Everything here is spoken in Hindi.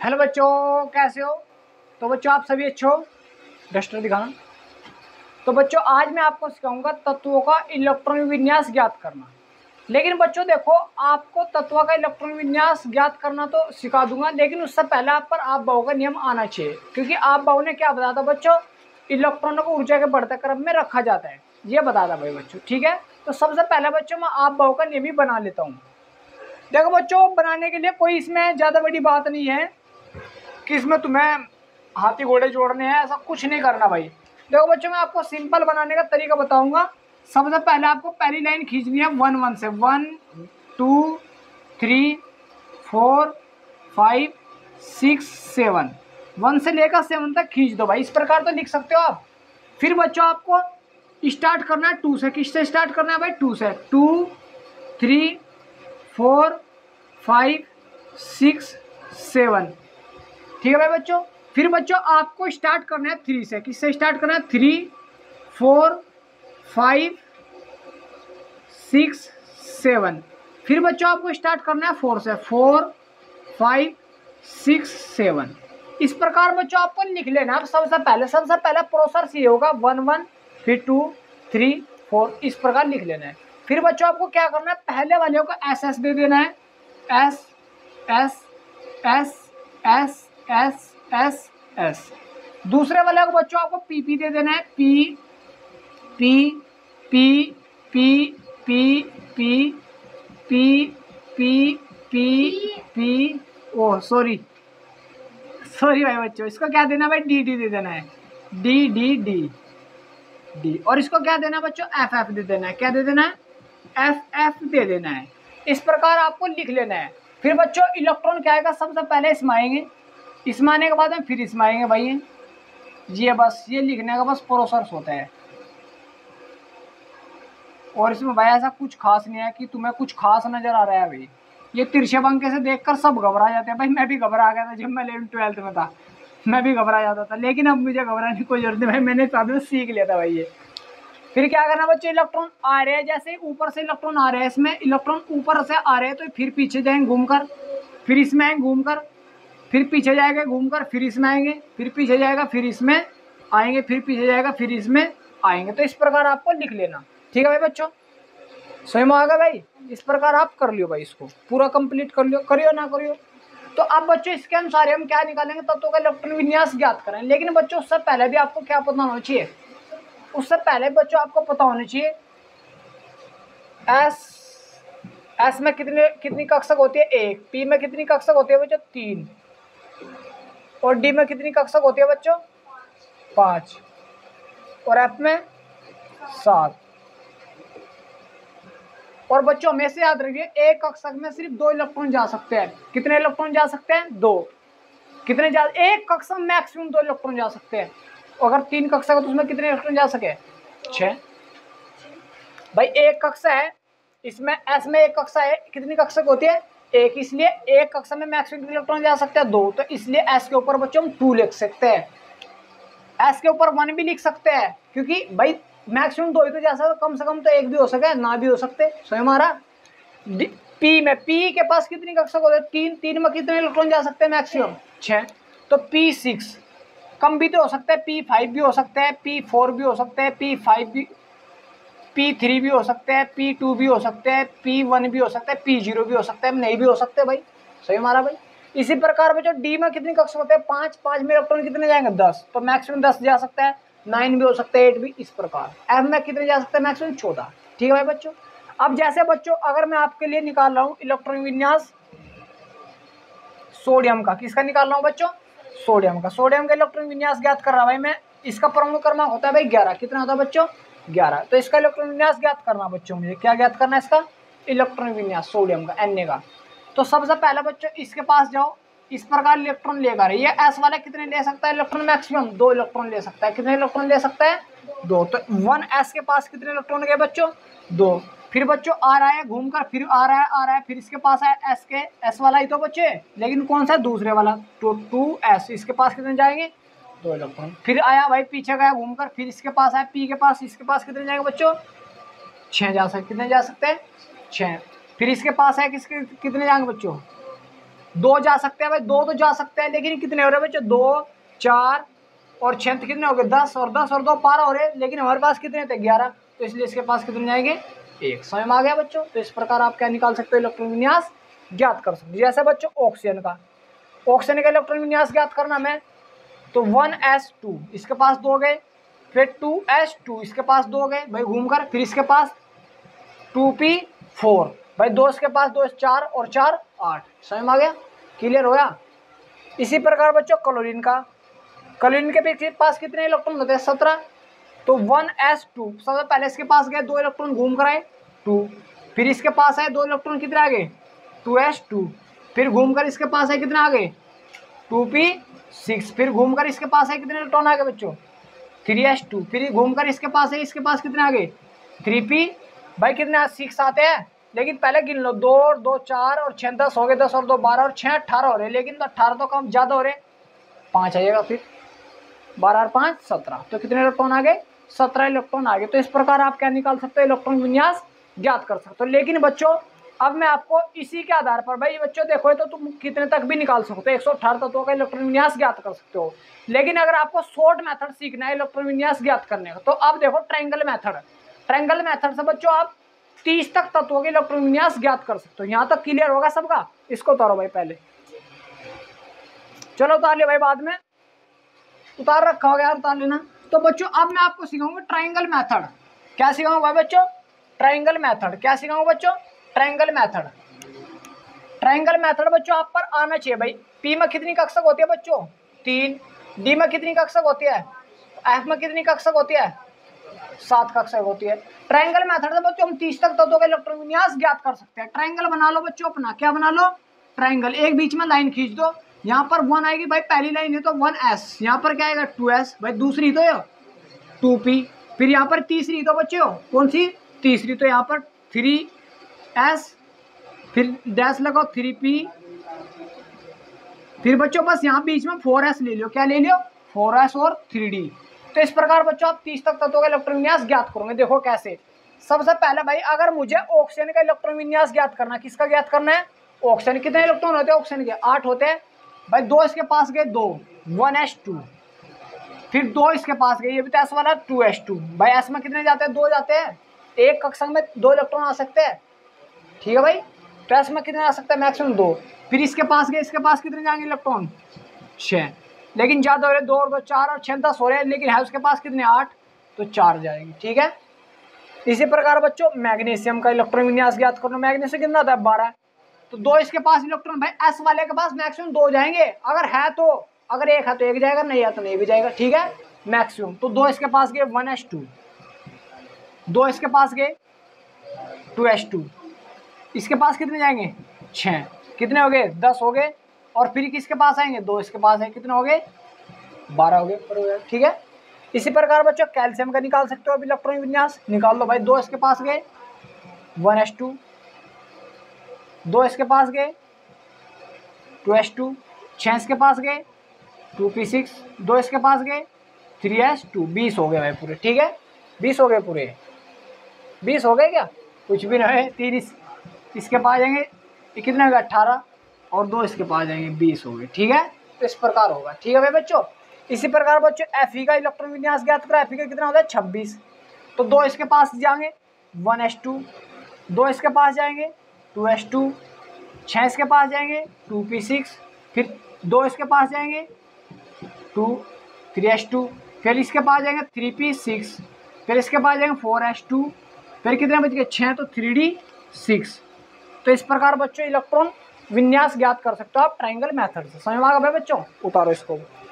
हेलो बच्चों, कैसे हो? तो बच्चों आप सभी अच्छे हो? डस्टर दिखाना। तो बच्चों आज मैं आपको सिखाऊंगा तत्वों का इलेक्ट्रॉन विन्यास ज्ञात करना। लेकिन बच्चों देखो, आपको तत्वों का इलेक्ट्रॉन विन्यास ज्ञात करना तो सिखा दूंगा, लेकिन उससे पहले आप पर आप भाव का नियम आना चाहिए। क्योंकि आप भाव ने क्या बताया था बच्चों? इलेक्ट्रॉनों को ऊर्जा के बढ़ते क्रम में रखा जाता है, ये बताया था भाई बच्चों। ठीक है, तो सबसे पहले बच्चों मैं आप भाव का नियम ही बना लेता हूँ। देखो बच्चों, बनाने के लिए कोई इसमें ज्यादा बड़ी बात नहीं है कि इसमें तुम्हें हाथी घोड़े जोड़ने हैं, ऐसा कुछ नहीं करना भाई। देखो बच्चों, मैं आपको सिंपल बनाने का तरीका बताऊंगा। सबसे पहले आपको पहली लाइन खींचनी है 1 1 से। 1 2 3 4 5 6 7। 1 से लेकर 7 तक खींच दो भाई, इस प्रकार तो लिख सकते हो आप। फिर बच्चों आपको स्टार्ट करना है 2 से। किससे स्टार्ट करना है भाई? 2 से। 2 3 4 5 6 7। ठीक है भाई बच्चों। फिर बच्चों आपको स्टार्ट करना है 3 से। किससे स्टार्ट करना है? 3 4 5 6 7। फिर बच्चों आपको स्टार्ट करना है 4 से। 4 5 6 7। इस प्रकार बच्चों आपको लिख लेना। अब सबसे पहले प्रोसेस ये होगा 1 1, फिर 2 3 4, इस प्रकार लिख लेना है। फिर बच्चों आपको क्या करना है? पहले वाले को एस एस दे देना है। S S S S S S S. दूसरे वाले को बच्चों आपको पी पी दे देना है। P P P P P P P P P P. Oh sorry भाई बच्चों, इसको क्या देना भाई? डी डी दे देना है। D D D D. और इसको क्या देना बच्चों? एफ एफ दे देना है। क्या दे देना है? एफ एफ दे देना है। इस प्रकार आपको लिख लेना है। फिर बच्चों इलेक्ट्रॉन क्या आएगा? सबसे पहले इसमें आएंगे, इसमें आने के बाद में फिर इसमें आएंगे भाई। ये बस ये लिखने का बस प्रोसेस होता है। और इसमें भाई ऐसा कुछ खास नहीं है कि तुम्हें कुछ खास नजर आ रहा है भाई। ये तिरछे पंखे से देखकर सब घबरा जाते हैं भाई। मैं भी घबरा गया था जब मैं 11th 12th में था, मैं भी घबरा जाता था। लेकिन अब मुझे घबराने की कोई जरूरत नहीं भाई, मैंने साथ में सीख लिया था भाई ये। फिर क्या करना बच्चे? इलेक्ट्रॉन आ रहे हैं, जैसे ऊपर से इलेक्ट्रॉन आ रहे हैं, इसमें इलेक्ट्रॉन ऊपर से आ रहे हैं तो फिर पीछे जाएंगे घूमकर, फिर इसमें आएंगे घूमकर, फिर पीछे जाएगा घूमकर, फिर इसमें आएंगे, फिर पीछे जाएगा, फिर इसमें आएंगे, फिर पीछे जाएगा, फिर इसमें आएंगे। तो इस प्रकार आपको लिख लेना। ठीक है भाई बच्चों, समझ में आ गया भाई? इस प्रकार आप कर लियो भाई, इसको पूरा कंप्लीट कर लियो, करियो ना करियो। तो अब बच्चों इसके अनुसार हम क्या निकालेंगे? तत्वों का इलेक्ट्रॉन विन्यास ज्ञात करें। लेकिन बच्चों उससे पहले भी आपको क्या पता होना चाहिए? उससे पहले बच्चों आपको पता होना चाहिए एस में कितनी कक्षक होती है? 1। पी में कितनी कक्षक होती है बच्चों? 3। और डी में कितनी कक्षक होती है बच्चों? 5। और एफ में 7। और बच्चों हमेशा याद रखिए, एक कक्षक में सिर्फ 2 इलेक्ट्रॉन जा सकते हैं। कितने इलेक्ट्रॉन जा सकते हैं? 2। कितने जा? एक कक्षक में मैक्सिमम 2 इलेक्ट्रॉन जा सकते हैं। अगर 3 कक्षक है तो उसमें कितने इलेक्ट्रॉन जा सके? 6। भाई एक कक्षा है, इसमें एस में एक कक्षा है, कितनी कक्षक होती है? 1। इसलिए एक कक्षा में मैक्सिमम इलेक्ट्रॉन जा सकते हैं 2। तो इसलिए एस के ऊपर बच्चों हम 2 लिख सकते हैं। एस के ऊपर 1 भी लिख सकते हैं, क्योंकि भाई मैक्सिमम 2 ही तो जा सकता, कम से कम तो 1 भी हो सके, ना भी हो सकते। सो हमारा पी में, पी के पास कितनी कक्षक होती है? 3। 3 में कितने इलेक्ट्रॉन जा सकते हैं मैक्सिमम? 6। तो P6 कम भी तो हो सकता है, P5 भी हो सकता है, P4 भी हो सकता है, P5 भी, P3 भी हो सकते हैं, P2 भी हो सकते हैं, P1 भी हो सकता है, P0 भी हो सकता है, नहीं भी हो सकते भाई। सही हमारा भाई। इसी प्रकार बच्चों डी में कितनी कक्षक होते हैं? 5। 5 में इलेक्ट्रॉन कितने जाएंगे? 10। तो मैक्सिमम 10 जा सकता है, 9 भी हो सकता है, 8 भी। इस प्रकार एफ में कितने जा सकते हैं? मैक्सिमम 14। ठीक है भाई बच्चों। अब जैसे बच्चों अगर मैं आपके लिए निकाल रहा हूँ इलेक्ट्रॉन विन्यास सोडियम का, किसका निकाल रहा हूँ बच्चों? सोडियम का। सोडियम का इलेक्ट्रॉन विन्यास ज्ञात कर रहा भाई मैं। इसका परमाणु क्रमांक होता है भाई 11। कितना होता है बच्चों? 11। तो इसका इलेक्ट्रॉन विन्यास ज्ञात करना बच्चों, मुझे क्या ज्ञात करना है? इसका इलेक्ट्रॉन विन्यास सोडियम का, Na का। तो सबसे पहले बच्चों इसके पास जाओ, इस प्रकार इलेक्ट्रॉन लेगा रही है। एस वाला कितने ले सकता है इलेक्ट्रॉन? मैक्सिमम 2 इलेक्ट्रॉन ले सकता है। कितने इलेक्ट्रॉन ले सकता है? 2। तो 1s के पास कितने इलेक्ट्रॉन गए बच्चों? 2। फिर बच्चों आ रहा है घूमकर, फिर आ रहा है, फिर इसके पास है एस वाला ही तो बच्चे, लेकिन कौन सा? दूसरे वाला। तो 2s, इसके पास कितने जाएंगे? 2 इलेक्ट्रॉन। फिर आया भाई पीछे गया घूमकर, फिर इसके पास है पी के पास, इसके पास कितने जाएंगे बच्चों? 6 जा सकते। कितने जा सकते हैं? 6। फिर इसके पास है किसके कितने जाएंगे बच्चों? 2 जा सकते हैं भाई, 2 तो जा सकते हैं, लेकिन कितने हो रहे हैं बच्चों, 2 4 और 6 कितने हो गए, 10 और 10 और 2 12 हो रहे हैं, लेकिन हमारे पास कितने थे, 11, तो इसलिए इसके पास कितने जाएंगे, 1। समझ में आ गया बच्चों। तो इस प्रकार आप क्या निकाल सकते हो, इलेक्ट्रॉन विन्यास ज्ञात कर सकते हो। जैसे बच्चों ऑक्सीजन का इलेक्ट्रॉन विन्यास ज्ञात करना में, तो 1s2 इसके पास 2 गए, फिर 2s2 इसके पास 2 गए भाई घूमकर, फिर इसके पास 2p4 भाई 2 इसके पास, 2 4 और 4 8। समझ में आ गया, क्लियर हो गया। इसी प्रकार बच्चों क्लोरीन के पास कितने इलेक्ट्रॉन होते हैं, 17। तो 1s2 सबसे पहले इसके पास गए, 2 इलेक्ट्रॉन घूम कर आए 2, फिर इसके पास आए 2 इलेक्ट्रॉन कितने आ गए, 2s2, फिर घूमकर इसके पास है कितने आ गए, 2p6, फिर घूमकर इसके पास है कितने इलेक्ट्रॉन आ गए बच्चों, 3s2, फिर घूमकर इसके पास कितने आ गए, 3p भाई कितने 6 आते हैं, लेकिन पहले गिन लो, 2 और 2 4 और 6 10 हो गए, 10 और 2 12 और 6 18 हो रहे, लेकिन तो 18 तो कम ज़्यादा हो रहे, 5 आइएगा, फिर 12 और 5 17, तो कितने इलेक्ट्रॉन आ गए, 17 इलेक्ट्रॉन आ गए। तो इस प्रकार आप क्या निकाल सकते हो, इलेक्ट्रॉन विन्यास ज्ञात कर सकते हो। लेकिन बच्चों अब मैं आपको इसी के आधार पर, भाई बच्चों देखो तो तुम कितने तक भी निकाल सकते हो, 118 तत्वों का इलेक्ट्रॉन विन्यास ज्ञात कर सकते हो। लेकिन अगर आपको शॉर्ट मेथड सीखना है इलेक्ट्रॉन विन्यास ज्ञात करने का, तो अब देखो ट्रायंगल मेथड से बच्चों आप 30 तक तत्वों के इलेक्ट्रॉन विन्यास ज्ञात कर सकते हो। यहाँ तक क्लियर होगा सबका, इसको उतारो भाई पहले, चलो उतार लिया भाई, बाद में उतार रखा होगा यार, उतार लेना। तो बच्चों अब मैं आपको सिखाऊंगा ट्रायंगल मेथड। क्या सिखाऊंगा भाई बच्चों, ट्रायंगल मेथड। क्या सिखाऊंगा बच्चों, ट्रायंगल मेथड बच्चों आप पर आना चाहिए भाई। पी में कितनी कक्षक होती है बच्चों, 3। डी में कितनी कक्षक होती है, एफ में कितनी कक्षक होती है, 7 कक्षक होती है। ट्रायंगल मेथड से बच्चों हम 30 तक तत्वों का इलेक्ट्रॉन विन्यास ज्ञात कर सकते हैं। ट्रायंगल बना लो बच्चों अपना, क्या बना लो, ट्रायंगल। एक बीच में लाइन खींच दो, यहाँ पर 1 आएगी भाई, पहली लाइन है तो 1s, यहाँ पर क्या आएगा 2s भाई, दूसरी तो 2p, फिर यहाँ पर तीसरी तो बच्चों कौन सी, तीसरी तो यहाँ पर 3s, फिर डैश लगाओ 3p, फिर बच्चों बस यहाँ बीच में 4s ले लो, क्या ले लो 4s और 3d। तो इस प्रकार बच्चों आप 30 तक तत्वों का इलेक्ट्रॉन विन्यास ज्ञात करोगे। देखो कैसे, सबसे पहले भाई अगर मुझे ऑक्सीजन का इलेक्ट्रॉन विन्यास ज्ञात करना, किसका ज्ञात करना है, ऑक्सीजन। कितने इलेक्ट्रॉन होते हैं ऑक्सीजन के, 8 होते हैं भाई। 2 इसके पास गए, 2 1s2, फिर 2 इसके पास गए, ये भी तो एस वाला 2s2 भाई। एस में कितने जाते हैं, 2 जाते हैं, एक कक्षक में 2 इलेक्ट्रॉन आ सकते हैं, ठीक है भाई। तो एस में कितने आ सकते हैं, मैक्सिमम 2। फिर इसके पास गए, इसके पास कितने जाएंगे इलेक्ट्रॉन, 6, लेकिन ज़्यादा हो रहे, 2 और 2 4 और 6 10 हो रहे हैं, लेकिन है उसके पास कितने 8, तो 4 जाएंगे, ठीक है। इसी प्रकार बच्चों मैग्नीशियम का इलेक्ट्रॉन विन्यास ज्ञात करना, मैग्नीशियम कितना होता है 12, तो 2 इसके पास इलेक्ट्रॉन भाई, एस वाले के पास मैक्सिमम 2 जाएंगे, अगर है तो, अगर एक है तो एक जाएगा, नहीं है तो नहीं भी जाएगा, ठीक है मैक्सिमम। तो 2 इसके पास गए 1s2, 2 इसके पास गए 2s2, इसके पास कितने जाएंगे 6, कितने हो गए 10 हो गए, और फिर किसके पास आएंगे, 2 इसके पास है, कितने हो गए 12 हो गए, ठीक है। इसी प्रकार बच्चों कैल्शियम का निकाल सकते हो अब इलेक्ट्रॉन विन्यास, निकाल लो भाई। 2 इसके पास गए 1s2, 2 इसके पास गए 2s2, 6 इसके पास गए 2p6, 2 इसके पास गए 3s2, 20 हो गए भाई पूरे, ठीक है 20 हो गए पूरे, 20 हो गए क्या, कुछ भी ना है। 3 इसके पास जाएंगे, कितने हो गए 18, और 2 इसके पास जाएंगे 20 हो गए, ठीक है। तो इस प्रकार होगा, ठीक है भाई बच्चों। इसी प्रकार बच्चों Fe का इलेक्ट्रॉन विन्यास ज्ञात करो, Fe का कितना होता है 26, तो 2 इसके पास जाएंगे 1s2, 2 इसके पास जाएंगे 2s2, 6 इसके पास जाएंगे 2p6, फिर 2 इसके पास जाएंगे 3s2, फिर इसके पास जाएंगे 3p6, फिर इसके पास जाएंगे 4s2, फिर कितने बच गए 6, तो 3d6। तो इस प्रकार बच्चों इलेक्ट्रॉन विन्यास ज्ञात कर सकते हो आप ट्रायंगल मेथड से। समझ में आ गया भाई बच्चों, उतारो इसको।